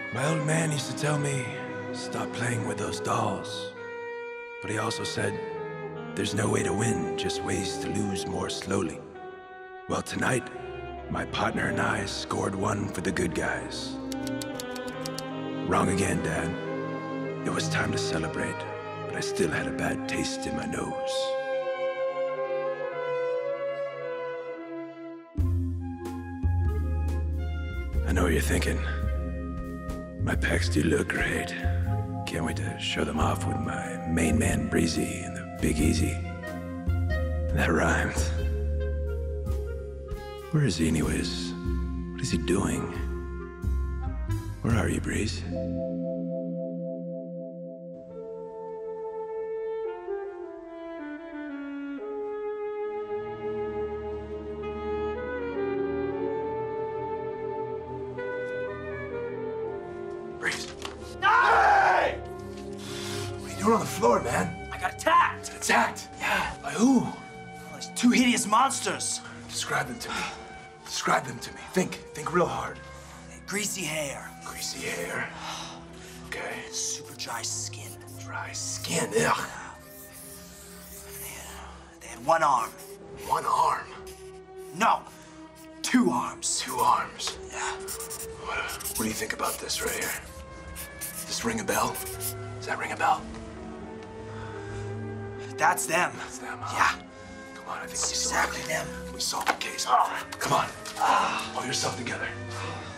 My old man used to tell me, stop playing with those dolls. But he also said, there's no way to win, just ways to lose more slowly. Well, tonight, my partner and I scored one for the good guys. Wrong again, Dad. It was time to celebrate, but I still had a bad taste in my nose. I know what you're thinking. My pecs do look great. Can't wait to show them off with my main man Breezy and the Big Easy. That rhymed. Where is he anyways? What is he doing? Where are you, Breeze? Breeze. Hey! What are you doing on the floor, man? I got attacked! Attacked? Yeah. By who? These two hideous monsters. Describe them to me. Describe them to me. Think real hard. Greasy hair. Greasy hair. Okay. Super dry skin. Dry skin. Ugh. They had one arm. One arm. No, two arms. Two arms. Yeah. What do you think about this right here? Does this ring a bell? Does that ring a bell? That's them. That's them, huh? Yeah. Come on, I think It's exactly them. we solved the case. All right. Come on. Pull yourself together.